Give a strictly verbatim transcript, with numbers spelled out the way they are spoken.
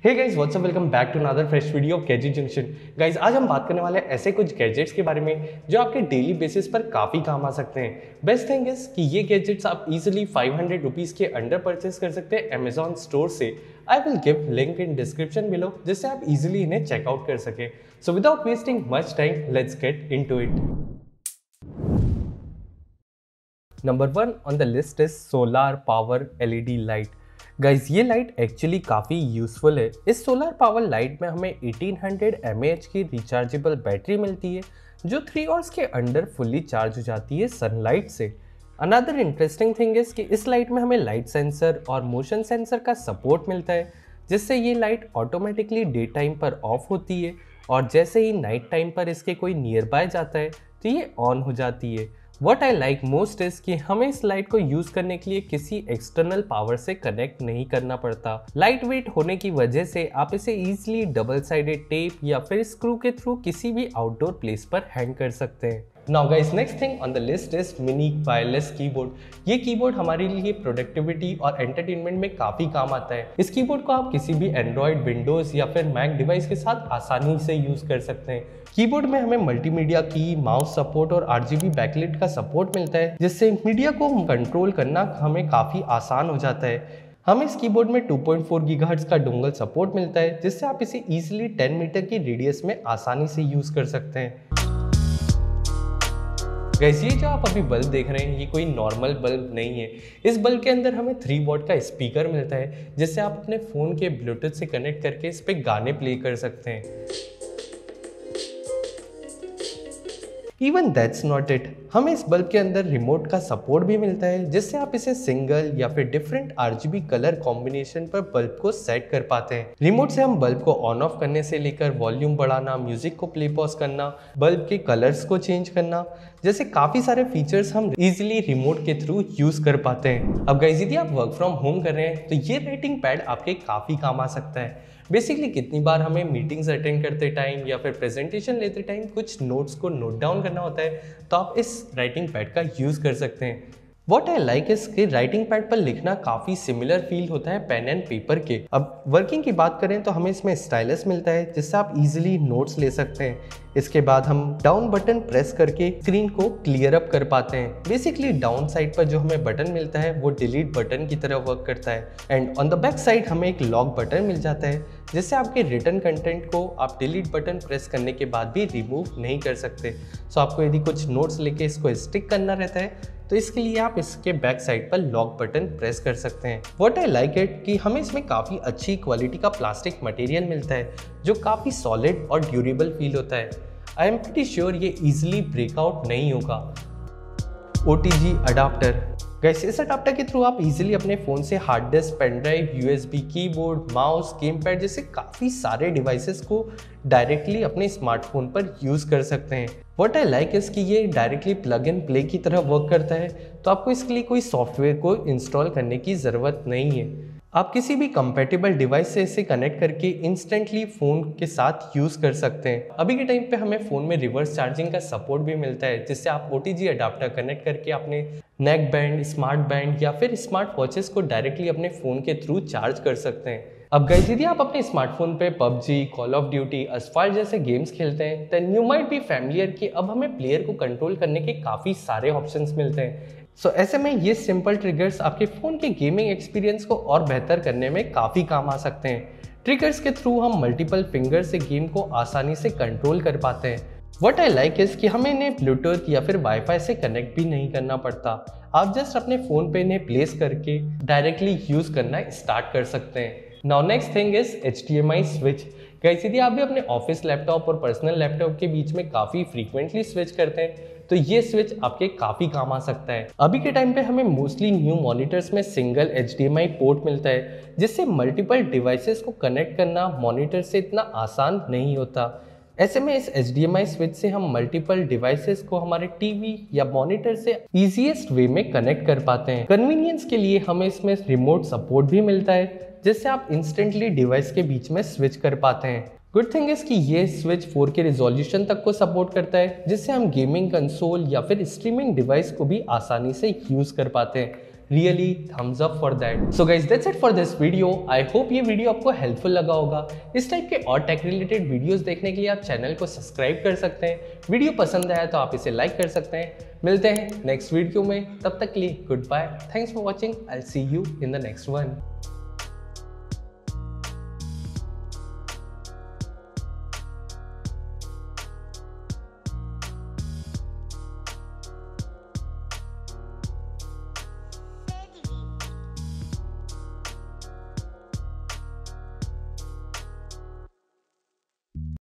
Hey guys what's up welcome back to another fresh video of gadget junction. Guys आज हम बात करने वाले हैं ऐसे कुछ गैजेट्स के बारे में जो आपके डेली बेसिस पर काफ़ी काम आ सकते हैं। बेस्ट थिंग इज कि ये गैजेट्स आप इजीली फाइव हंड्रेड रुपीज़ के अंडर परचेस कर सकते हैं अमेजॉन स्टोर से। I will give link in description below जिससे आप इजीली इन्हें चेकआउट कर सकें। So without wasting much time let's get into it. Number one on the list is solar power LED light. Guys ये light actually काफ़ी useful है। इस solar power light में हमें eighteen hundred m A h की rechargeable battery मिलती है जो थ्री आवर्स के अंडर फुल्ली चार्ज हो जाती है सनलाइट से। अनदर इंटरेस्टिंग थिंग इज कि इस लाइट में हमें लाइट सेंसर और मोशन सेंसर का सपोर्ट मिलता है जिससे ये लाइट ऑटोमेटिकली डे टाइम पर ऑफ होती है और जैसे ही नाइट टाइम पर इसके कोई नियर बाय जाता है तो ये ऑन हो जाती है। What I like most is कि हमें इस लाइट को यूज करने के लिए किसी एक्सटर्नल पावर से कनेक्ट नहीं करना पड़ता। लाइट वेट होने की वजह से आप इसे इजीली डबल साइडेड टेप या फिर स्क्रू के थ्रू किसी भी आउटडोर प्लेस पर हैंग कर सकते हैं। Now guys next thing on the list is mini wireless keyboard. ये कीबोर्ड हमारे लिए प्रोडक्टिविटी और एंटरटेनमेंट में काफ़ी काम आता है। इस कीबोर्ड को आप किसी भी एंड्रॉयड, विंडोज़ या फिर मैक डिवाइस के साथ आसानी से यूज़ कर सकते हैं। कीबोर्ड में हमें मल्टीमीडिया की, माउस सपोर्ट और आरजीबी बैकलाइट का सपोर्ट मिलता है जिससे मीडिया को कंट्रोल करना हमें काफ़ी आसान हो जाता है। हमें इस कीबोर्ड में टू पॉइंट फोर गीगाहर्ट्ज का डोंगल सपोर्ट मिलता है जिससे आप इसे इजीली टेन मीटर की रेडियस में आसानी से यूज़ कर सकते हैं। गाइस ये जो आप अभी बल्ब देख रहे हैं ये कोई नॉर्मल बल्ब नहीं है। इस बल्ब के अंदर हमें थ्री वॉट का स्पीकर मिलता है जिससे आप अपने फ़ोन के ब्लूटूथ से कनेक्ट करके इस पर गाने प्ले कर सकते हैं। इवन दैट्स नॉट इट, हमें इस बल्ब के अंदर रिमोट का सपोर्ट भी मिलता है जिससे आप इसे सिंगल या फिर डिफरेंट आरजीबी कलर कॉम्बिनेशन पर बल्ब को सेट कर पाते हैं। रिमोट से हम बल्ब को ऑन ऑफ करने से लेकर वॉल्यूम बढ़ाना, म्यूजिक को प्ले पॉज करना, बल्ब के कलर्स को चेंज करना जैसे काफ़ी सारे फीचर्स हम इजीली रिमोट के थ्रू यूज़ कर पाते हैं। अब गाइस यदि आप वर्क फ्रॉम होम कर रहे हैं तो ये राइटिंग पैड आपके काफ़ी काम आ सकता है। बेसिकली कितनी बार हमें मीटिंग्स अटेंड करते टाइम या फिर प्रेजेंटेशन लेते टाइम कुछ नोट्स को नोट डाउन करना होता है तो आप इस राइटिंग पैड का यूज़ कर सकते हैं। What I like is कि राइटिंग पैड पर लिखना काफ़ी सिमिलर फील होता है पेन एंड पेपर के। अब वर्किंग की बात करें तो हमें इसमें स्टाइलस मिलता है जिससे आप इजीली नोट्स ले सकते हैं। इसके बाद हम डाउन बटन प्रेस करके स्क्रीन को क्लियर अप कर पाते हैं। बेसिकली डाउन साइड पर जो हमें बटन मिलता है वो डिलीट बटन की तरह वर्क करता है and on the back side हमें एक लॉक बटन मिल जाता है जिससे आपके रिटर्न कंटेंट को आप डिलीट बटन प्रेस करने के बाद भी रिमूव नहीं कर सकते। सो आपको यदि कुछ नोट्स लेके इसको स्टिक करना रहता है तो इसके लिए आप इसके बैक साइड पर लॉक बटन प्रेस कर सकते हैं। What I like it कि हमें इसमें काफ़ी अच्छी क्वालिटी का प्लास्टिक मटेरियल मिलता है जो काफ़ी सॉलिड और ड्यूरेबल फील होता है। आई एम प्रीटी श्योर ये इजीली ब्रेकआउट नहीं होगा। O T G adapter. Guys इस अडाप्टर के थ्रू आप इजीली अपने फ़ोन से hard disk, pen drive, USB keyboard, mouse, game pad जैसे काफ़ी सारे डिवाइसेस को डायरेक्टली अपने स्मार्टफोन पर यूज़ कर सकते हैं। What I like is कि ये डायरेक्टली प्लग एंड प्ले की तरह वर्क करता है तो आपको इसके लिए कोई सॉफ्टवेयर को इंस्टॉल करने की ज़रूरत नहीं है। आप किसी भी कंपैटिबल डिवाइस से इसे कनेक्ट करके इंस्टेंटली फ़ोन के साथ यूज़ कर सकते हैं। अभी के टाइम पे हमें फ़ोन में रिवर्स चार्जिंग का सपोर्ट भी मिलता है जिससे आप O T G adapter connect करके अपने नेक बैंड, स्मार्ट बैंड या फिर स्मार्ट वॉचेस को डायरेक्टली अपने फ़ोन के थ्रू चार्ज कर सकते हैं। अब गाइस यदि आप अपने स्मार्टफोन पे PUBG, call of duty, Asphalt जैसे गेम्स खेलते हैं then you might be familiar कि अब हमें प्लेयर को कंट्रोल करने के काफ़ी सारे ऑप्शंस मिलते हैं। सो so, ऐसे में ये सिंपल ट्रिगर्स आपके फ़ोन के गेमिंग एक्सपीरियंस को और बेहतर करने में काफ़ी काम आ सकते हैं। ट्रिगर्स के थ्रू हम मल्टीपल फिंगर से गेम को आसानी से कंट्रोल कर पाते हैं। What I like is कि हमें इन्हें ब्लूटूथ या फिर वाईफाई से कनेक्ट भी नहीं करना पड़ता। आप जस्ट अपने फ़ोन पे इन्हें प्लेस करके डायरेक्टली यूज़ करना स्टार्ट कर सकते हैं। Now next thing is H D M I switch. Guys यदि आप भी अपने ऑफिस लैपटॉप और पर्सनल लैपटॉप के बीच में काफ़ी फ्रीक्वेंटली स्विच करते हैं तो ये स्विच आपके काफ़ी काम आ सकता है। अभी के टाइम पे हमें मोस्टली न्यू मॉनिटर्स में single H D M I port मिलता है जिससे मल्टीपल डिवाइसेस को कनेक्ट करना मॉनिटर से इतना आसान नहीं होता। ऐसे में इस H D M I switch से हम मल्टीपल डिवाइसेस को हमारे टीवी या मॉनिटर से इजीएस्ट वे में कनेक्ट कर पाते हैं। कन्वीनियंस के लिए हमें इसमें रिमोट सपोर्ट भी मिलता है जिससे आप इंस्टेंटली डिवाइस के बीच में स्विच कर पाते हैं। गुड थिंग इज कि ये स्विच फोर के रिजोल्यूशन तक को सपोर्ट करता है जिससे हम गेमिंग कंसोल या फिर स्ट्रीमिंग डिवाइस को भी आसानी से यूज़ कर पाते हैं। Really thumbs up for that. So guys that's it for this video. I hope ये वीडियो आपको हेल्पफुल लगा होगा। इस टाइप के और टेक रिलेटेड वीडियोस देखने के लिए आप चैनल को सब्सक्राइब कर सकते हैं। वीडियो पसंद आया तो आप इसे लाइक कर सकते हैं। मिलते हैं नेक्स्ट वीडियो में, तब तक के लिए good bye. Thanks for watching. I will see you in the next one.